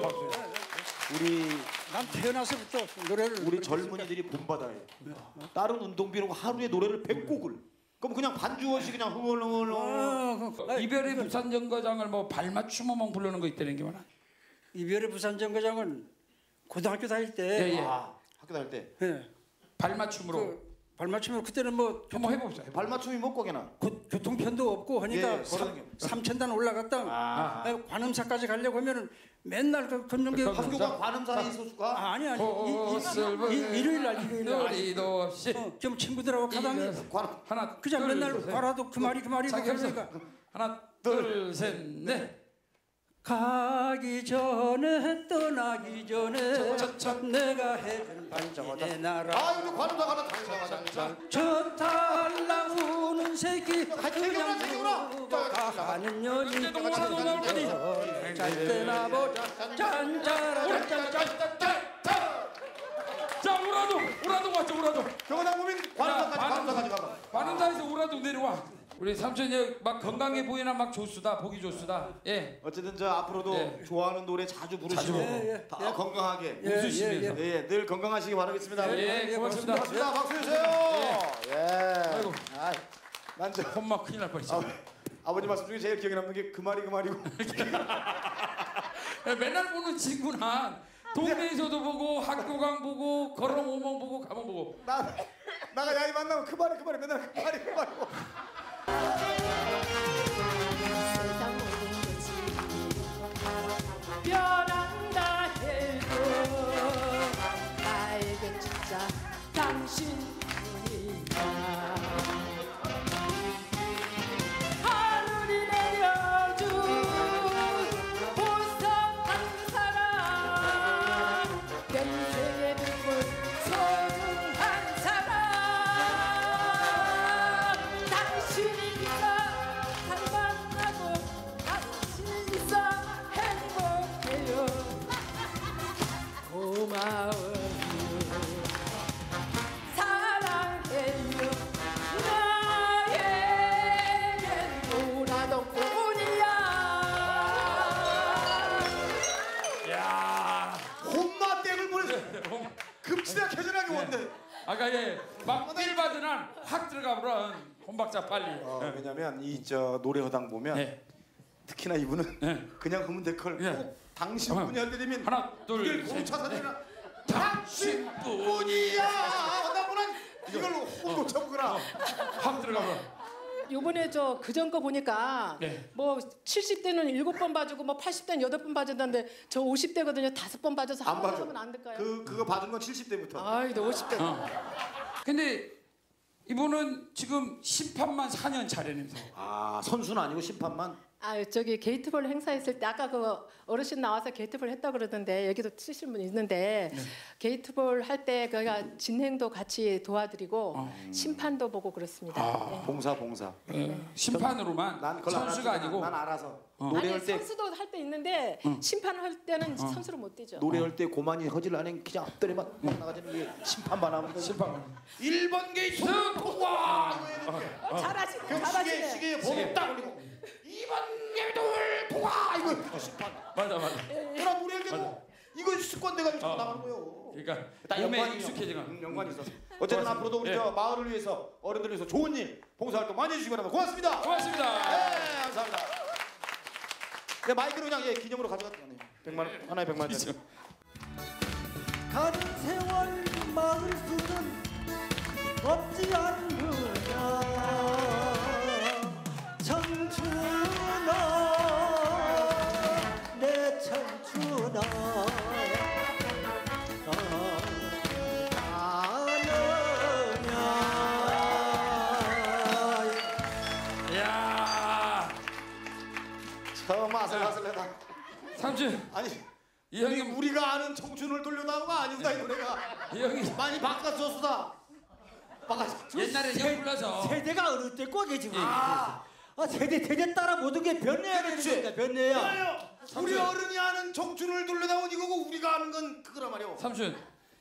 S12: 난 태어나서부터 노래를
S10: 우리 젊은이들이 본받아요. 다른 운동 비록 하루에 노래를 100곡을. 그럼 그냥 반주 없이 그냥 흥얼흥얼.
S1: 이별의 부산 정거장을 뭐 발맞춤어만 부르는 거 있다는 게 뭐나?
S12: 이별의 부산 정거장은 고등학교 다닐 때.
S10: 학교 다닐 때.
S1: 발맞춤으로.
S12: 발맞춤으로 그때는 뭐
S1: 한번 해봅시다.
S10: 발맞춤이 못 거기나.
S12: 교통편도 없고 하니까 삼천단 올라갔다 관음사까지 가려고 하면은 맨날 그 건너게
S10: 학교가 관음사에 있었을까?
S12: 아니 일요일 날
S1: 이도 없이
S12: 좀 친구들하고 가다니
S1: 하나
S12: 그냥 맨날 가라도 그 말이 그러니까
S1: 하나 둘 셋 넷
S12: 가기 전에 떠나기 전에 내가 해준 반지의 나라
S10: 이거 관음사 가다
S12: 저 달라우는 새끼 그냥 누가 하는 년이 잘 때나 보자 짠짜라 짠짠짠짠
S1: 자 우라동 왔죠 우라동
S10: 경호당국민 관음사까지 가봐
S1: 관음사에서 우라동 내려와 우리 삼촌이 막 건강해 보이나 막 좋수다 보기 좋수다. 예.
S10: 어쨌든 저 앞으로도 좋아하는 노래 자주 부르시고 다 건강하게
S1: 웃으시면서
S10: 늘 건강하시기 바라겠습니다.
S1: 예, 고맙습니다.
S10: 박수 주세요.
S1: 아이고.
S10: 난저
S1: 엄마 큰일 날 뻔했어.
S10: 아버님 말씀 중에 제일 기억에 남는 게 그 말이고.
S1: 맨날 보는 친구는 동네에서도 보고 학교강 보고 걸어 오면 보고 가면 보고.
S10: 나가 야이 만나면 그 말이 맨날 그 말이고.
S13: 변한다 해도 나에겐 진짜 당신뿐이야 하늘이 내려준 보석한 사랑 평생의 눈물 소중한 사랑 당신이 있어 살만하고 당신이 있어 행복해요 고마워요 사랑해요 나에겐 우라동뿐이야
S1: 야
S10: 혼마 땡을 보내서 급지나 캐전하게 온대.
S1: 아까 막 빌바드는 확 들어가 버려 혼박자 빨리.
S10: 왜냐면 이 저 노래허당 보면 특히나 이분은 그냥 하면 될 걸. 당신뿐이 할 때 되면
S1: 하나 둘 셋.
S10: 차사들이나 당신뿐이야. 하다 보면 이걸로 혼도 쳐보거라.
S1: 확 들어가 버려.
S13: 요번에 저 그전 거 보니까 뭐 70대는 7번 봐주고 뭐 80대는 8번 봐준다는데 저 50대거든요. 5번 봐줘서 한 번 하면 안 될까요?
S10: 그거 받은 건 70대부터.
S13: 아이, 너 50대.
S1: 근데 이분은 지금 심판만 4년 차례면서.
S10: 선수는 아니고 심판만.
S13: 아 저기 게이트볼 행사했을 때 아까 그 어르신 나와서 게이트볼 했다 그러던데 여기도 치신 분 있는데 게이트볼 할 때 그가 진행도 같이 도와드리고 심판도 보고 그렇습니다. 네.
S10: 봉사.
S1: 심판으로만
S10: 난 그걸
S1: 선수가
S10: 알았지.
S1: 아니고
S10: 난 알아서.
S13: 아니
S10: 노래할 때
S13: 선수도 할 때 있는데 심판할 때는 선수로 못 뛰죠.
S10: 노래할 때 고만이 허질 안에 그냥 앞다리만 막 나가지는 게 심판만 하면
S1: 심판.
S10: 1번 게이트 통과.
S13: 잘하시네.
S10: 시계에 번호 딱 올리고 2번 게이트 통과 이거 심판.
S1: 맞아.
S10: 그럼 노래할 때도 이거 습관돼가지고 자꾸 나가는 거예요.
S1: 그러니까
S10: 딱
S1: 몸에
S10: 연관이
S1: 익숙해지는
S10: 연관이 있어서. 어쨌든 앞으로도 우리 저 마을을 위해서 어른들을 위해서 좋은 일 봉사활동 많이 해주시기 바랍니다. 고맙습니다.
S1: 고맙습니다.
S10: 감사합니다. 네, 마이크를 그냥 기념으로 가져갔다. 100만 원 하나에 100만 원.
S14: 가는 세월 막을 수는 없지 않느냐 청춘아 내 청춘아
S1: 야
S10: 처음 아슬아슬하다.
S1: 삼촌
S10: 아니
S1: 이 형님
S10: 우리가 아는 청춘을 돌려나온 거 아닙니다. 이 노래가
S1: 이 형이
S10: 많이 바꿨었다.
S1: 옛날에 형 불러서
S14: 세대가 어느 때 꽉해 지금 세대 따라 모든 게 변해야 되는 거니까 변해야
S10: 우리 어른이 아는 청춘을 돌려나온 이거고 우리가 아는 건 그거란 말이오.
S1: 삼촌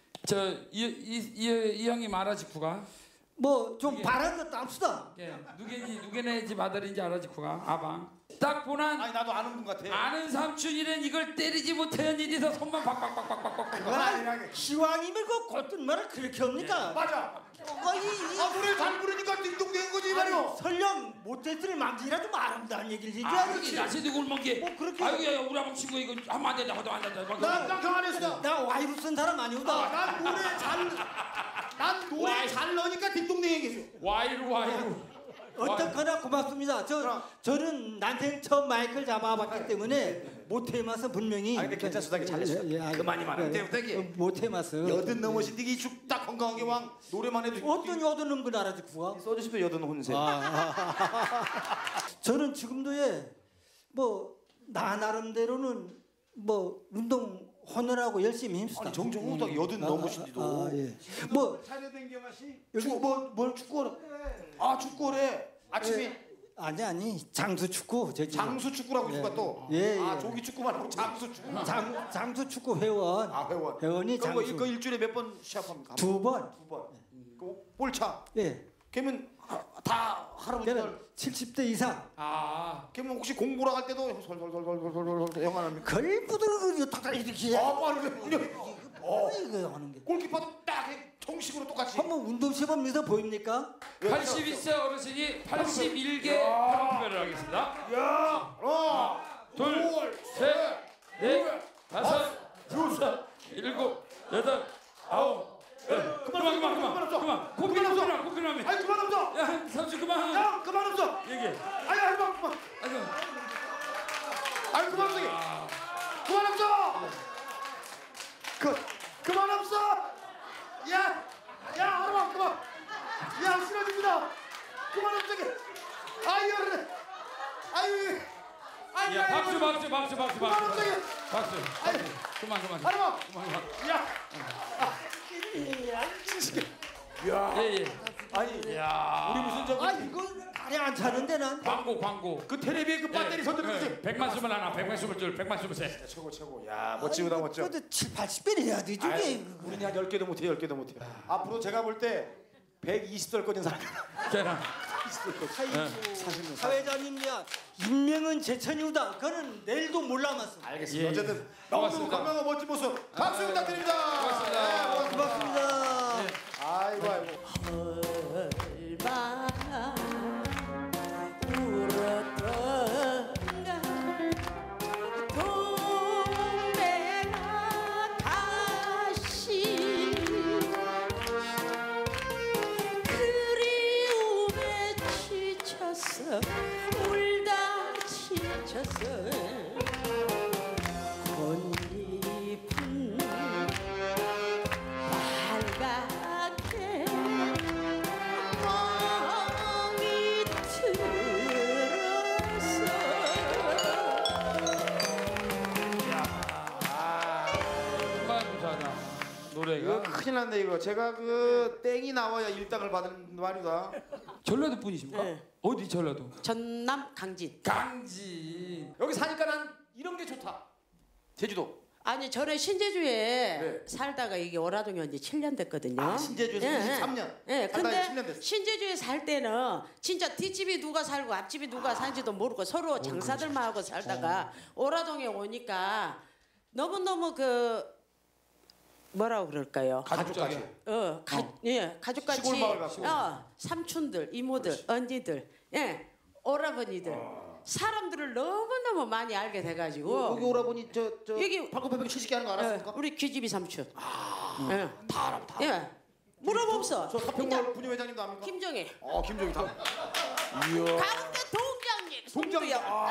S1: 이 형이 말하지쿠가
S14: 뭐 좀 바란 것도 합시다.
S1: 누구네 집 아들인지 알아지쿠가 아방 딱 보난
S10: 아니 나도 아는 분 같아.
S1: 아는 삼촌이란 이걸 때리지 못하는 일이서 손만 박박박박박박
S14: 그건 아니라 기왕이면 그 꼴등말을 그렇게 합니까?
S10: 맞아. 노래 잘 부르니까 딩동댕인 거지 말이오.
S14: 설령 못됐을 망지라도 말한다는 얘기를
S1: 해줘야지. 자신이 굶은 게
S14: 뭐 그렇게
S1: 아이고 야 우리 아버 친구 이거 하면 안 된다 하도 안 된다
S10: 난 경안했어.
S14: 나 와이프 쓴 사람 아니오다.
S10: 난 노래 잘 넣으니까 딩동댕이 계셔.
S1: 와이루
S14: 어떡하나 고맙습니다. 저는 난생 처음 마이크를 잡아봤기 때문에 못해 마서 분명히.
S10: 근데 괜찮수다게 잘했어. 그만이 말하면 되게.
S14: 못해 마서.
S10: 여든 넘으신 디기 죽딱 건강하게 왕 노래만 해도.
S14: 어떤 여든 넘은 걸 알아지 구가?
S10: 써주십시오 여든 혼세.
S14: 저는 지금도 나 나름대로는 운동 하느라고 열심히 힘쓰다.
S10: 아니 정정우다 여든 넘으신지도.
S14: 차려된
S10: 경아씨? 뭘 축구를? 축구래. 아침에.
S14: 아니 장수 축구.
S10: 장수 축구라고 축구가 또. 조기 축구만 하고 장수 축구.
S14: 장수 축구 회원.
S10: 회원.
S14: 회원이
S10: 그럼
S14: 장수.
S10: 이거 일주일에 몇 번 시합합니까?
S14: 2번.
S10: 볼차.
S14: 예.
S10: 그러면 다 할아버지들
S14: 70대 이상.
S10: 그러면 혹시 공부를 할 때도 솔솔솔솔솔솔 영화 합니까?
S14: 걸부들 딱 이렇게.
S10: 빠르게.
S14: 이거 하는 게.
S10: 골키퍼도 딱 정식으로 똑같이.
S14: 한번 운동 시범에서 보입니까?
S1: 82세 어르신이 81개 팔굽혀펴기를 하겠습니다. 하나, 둘, 셋, 넷, 다섯, 여섯, 일곱, 여덟, 아홉. 그만. 코끼리
S10: 아니 그만 없어.
S1: 야 삼촌 그만.
S10: 야 그만 없어.
S1: 얘기해.
S10: 아니 그만. 아니 그만 없어. 그만 없어. 그만 없어. 야 하루만 그만. 야 쓰러집니다. 그만 없어. 아유.
S1: 야 박수.
S10: 그만 없어.
S1: 박수. 그만.
S10: 하루만.
S1: 예.
S10: 아니,
S1: 야.
S10: 우리 무슨 저기.
S14: 이건 가래 안 차는데 난.
S1: 광고.
S10: 그 텔레비에 그 배터리 선들어주세요.
S1: 100만 21, 100만 22, 100만 23.
S10: 최고. 야 멋지다 멋져.
S14: 그래도 7, 80배는 해야 돼 저게.
S10: 우리는 한 10개도 못해. 앞으로 제가 볼 때 120설 꺼낸 사람.
S1: 걔랑.
S14: 사회자님이야 인명은 제천이우다. 그거는 내일도 몰라봤어.
S10: 알겠습니다. 어쨌든 너무 건강한 멋진 모습 박수 부탁드립니다.
S14: 고맙습니다.
S10: 아이고.
S9: 얼마나 울었던가 동네가 다시 그리움에 지쳤어 울다 지쳤어 꽃잎은 빨갛게
S10: 큰일 났네 이거. 제가 그 땡이 나와야 일당을 받는 말이다.
S1: 전라도 분이십니까?
S9: 네.
S1: 어디 전라도?
S9: 전남 강진.
S1: 강진.
S10: 여기 사니까 난 이런 게 좋다. 제주도.
S9: 아니 저는 신제주에 살다가 이게 오라동에 온 지 7년 됐거든요.
S10: 아, 신제주에서 23년.
S9: 예.
S10: 살다가
S9: 근데
S10: 7년 됐어.
S9: 신제주에 살 때는 진짜 뒷집이 누가 살고 앞집이 누가 사는지도 모르고 서로 장사들만 하고 살다가 오라동에 오니까 너무너무 그 뭐라고 그럴까요?
S10: 가족같이.
S9: 가족같이.
S10: 시골 마을 같고.
S9: 삼촌들, 이모들, 언니들, 오라버니들. 사람들을 너무너무 많이 알게 돼가지고
S10: 여기 오라버니 저
S9: 여기
S10: 발코페백 70개 하는 거 알았습니까?
S9: 우리 귀집이 삼촌.
S10: 다 알아, 다.
S9: 예. 물어봅소.
S10: 저 하평마을 분유회장님도 압니까?
S9: 김정희.
S10: 김정희 다.
S9: 가운데 동장님.
S10: 동장님.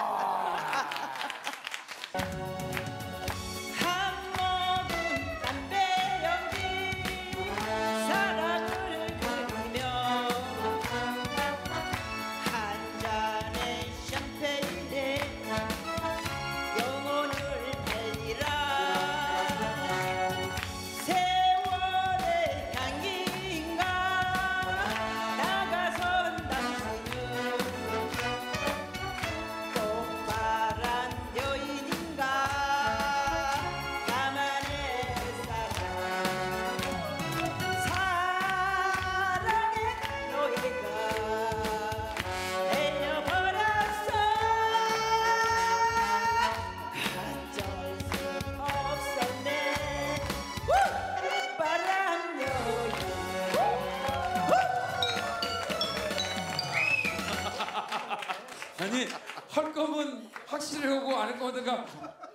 S1: 아니 할 거면 확실히 하고 안 할 거면 내가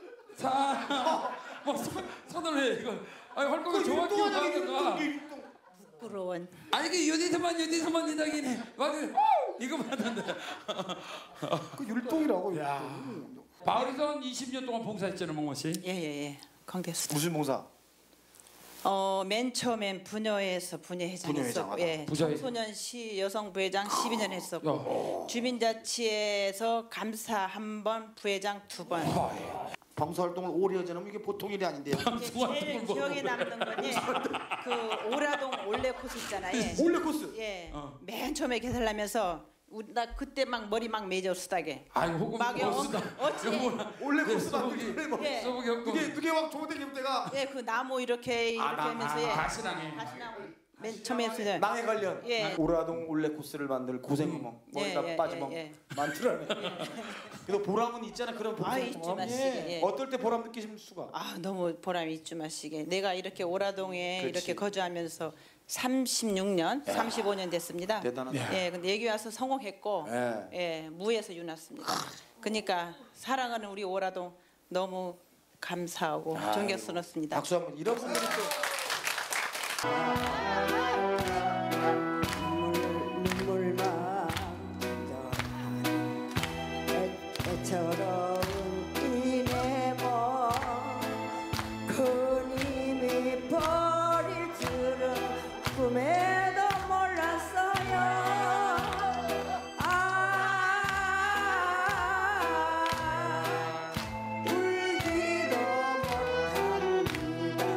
S1: 뭐 손을 해 이거. 아니 할 거면 정확히 하다가.
S9: 부끄러운.
S1: 아니 이게 여기서만 이다기네. 맞아. 이거만 한다.
S10: 그 율동이라고.
S1: 마을에서 20년 동안 봉사했잖아요, 몽모 씨.
S15: 예예예. 광대수.
S10: 무슨 봉사?
S15: 맨 처음엔 부녀회에서 부녀회장 했었고, 예. 청소년시 여성부회장 12년 했었고, 주민자치에서 감사 1번, 부회장 2번.
S10: 방수 활동을 오래 하자면 이게 보통 일이 아닌데요.
S15: 제일 기억에 남는 건이 그 오라동 올레 코스 있잖아요.
S10: 올레 코스.
S15: 예. 맨 처음에 개설하면서 나 그때 막 머리 막 매져 수다게.
S1: 아이고 혹은
S15: 어찌
S10: 올레 코스다.
S15: 예.
S10: 그게 막 조대기 때가.
S15: 예, 그 나무 이렇게 하면서 예.
S1: 가시나무.
S15: 맨 처음에 했어요.
S10: 낭에 관련.
S15: 예.
S10: 오라동 올레 코스를 만들 고생구멍. 머리가 빠지멍. 많더라네. 그래도 보람은 있잖아 그런 봉사.
S15: 잊지 마시게. 예.
S10: 어떨 때 보람 느끼실 수가?
S15: 너무 보람이 잊지 마시게. 내가 이렇게 오라동에
S10: 그렇지.
S15: 이렇게 거주하면서 36년, 35년 됐습니다.
S10: 대단하다.
S15: 예, 근데 여기 와서 성공했고, 예, 무에서 유났습니다. 그러니까 사랑하는 우리 오라동 너무 감사하고 존경스럽습니다.
S10: 박수 한번. 이런 분들이 또.
S9: 눈물만 애처로운 이내 몸 그님이 버릴 줄은 꿈에도 몰랐어요. 울지도 못합니다.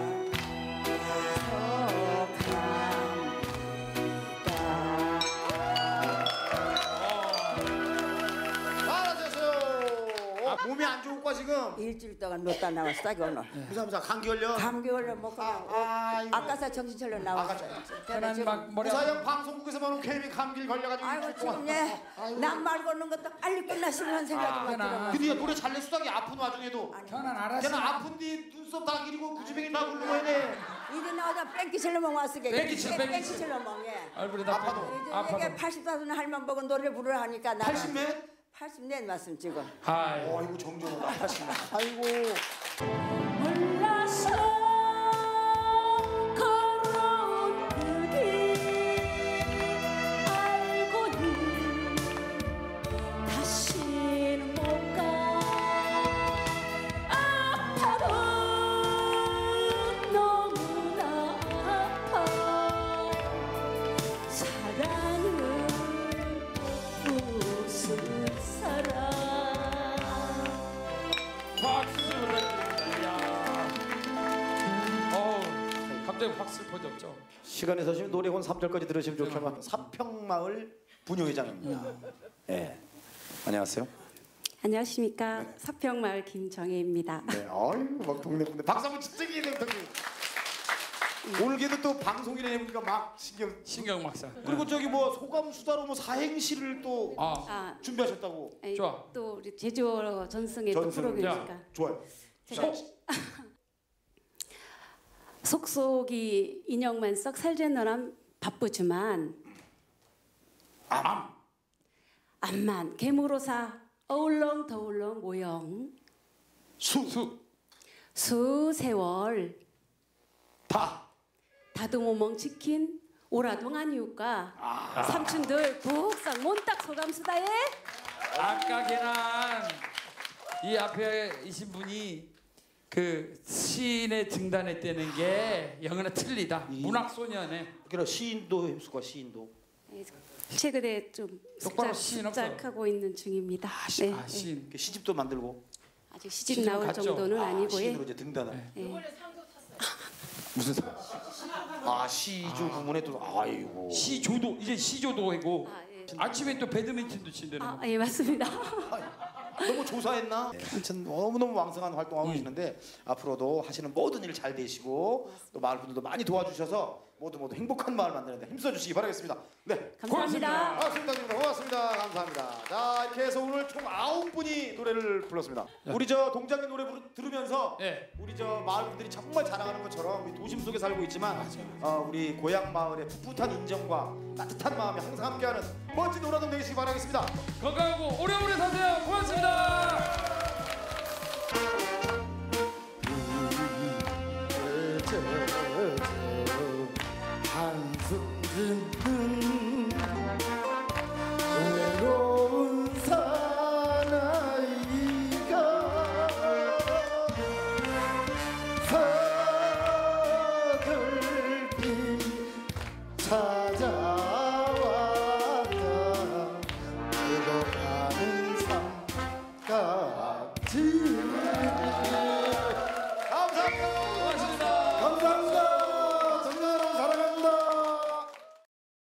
S10: 몸이 안 좋을 거야 지금.
S9: 일주일 동안 놓다 나왔어 딱 오늘.
S10: 무사무사 감기 걸려.
S9: 감기 걸려 못 가고. 아까서 정신차려 나왔어.
S10: 무사형 방송국에서 보는 괜히 감기를 걸려가지고.
S9: 아이고 지금 난 말고는 것도 빨리 끝났으면 생각이 막 들어.
S10: 근데 노래 잘 냈수다기 아픈 와중에도.
S1: 편안 알았어.
S10: 걔는 아픈데 눈썹 다 기리고 구지뱅이 다 굴러야 돼.
S9: 이리 나오다 뺑기칠러멍 왔으게.
S1: 뺑기칠러멍.
S10: 아파도.
S9: 이게 80다는 할만 보고 노래 부르려 하니까 나
S10: 80몇?
S9: 80넷 왔음 지금.
S10: 아이고 정정하다. 80몇. 아이고.
S9: 몰라서 걸어온 그 길 알고는 다시는 못 가. 아파도 너무나 아파. 사랑은 무슨 사랑.
S1: 박수를. 근데 확 슬퍼졌죠.
S10: 시간이 있으시면 노래원 3절까지 들으시면 좋겠지만 사평마을 분유회장입니다. 네. 안녕하세요.
S16: 안녕하십니까. 사평마을 김정혜입니다.
S10: 네. 아유 막 동네 박수 한번 치기 올게도 또 방송이라 보니까 막
S1: 신경 막 써.
S10: 그리고 저기 뭐 소감 수다로 뭐 사행시를 또 준비하셨다고.
S16: 아니,
S1: 좋아.
S16: 또 우리 제주어 전승의 또 프로그램이니까.
S10: 좋아요.
S16: 제가 속속이 인형만 썩 살제너람 바쁘지만 암만 개무로사 어울렁 더울렁 모형 수세월 다둥오멍 치킨 오라동 아니우까 삼촌들 북상 몬딱 소감수다에
S1: 아까 걔는 이 앞에 이신 분이 그 시인의 등단했다는 게 영어나 틀리다. 문학소년에.
S10: 그래 시인도 해수가 시인도.
S16: 최근에 좀 습작하고 있는 중입니다. 네.
S10: 시인. 시집도 만들고.
S16: 아직 시집 나올 정도는 아니고요.
S10: 시인으로 이제 등단을. 무슨 상? 시조 부문에 또 아이고.
S1: 시조도 이제 시조도이고 아침에 또 배드민턴도 친다는 거.
S16: 예 맞습니다.
S10: 너무 조사했나? 아무튼 너무너무 왕성한 활동하고 계시는데 앞으로도 하시는 모든 일 잘 되시고 또 마을 분들도 많이 도와주셔서 모두 행복한 마을 만드는데 힘써주시기 바라겠습니다. 네,
S16: 감사합니다.
S10: 고맙습니다. 감사합니다. 자 이렇게 해서 오늘 총 9분이 노래를 불렀습니다. 우리 저 동장님 노래 들으면서 우리 저 마을 분들이 정말 자랑하는 것처럼 우리 도심 속에 살고 있지만 우리 고향 마을의 풋풋한 인정과 따뜻한 마음이 항상 함께하는 멋진 오라동 되시기 바라겠습니다.
S1: 건강하고 오래오래 사세요. 고맙습니다.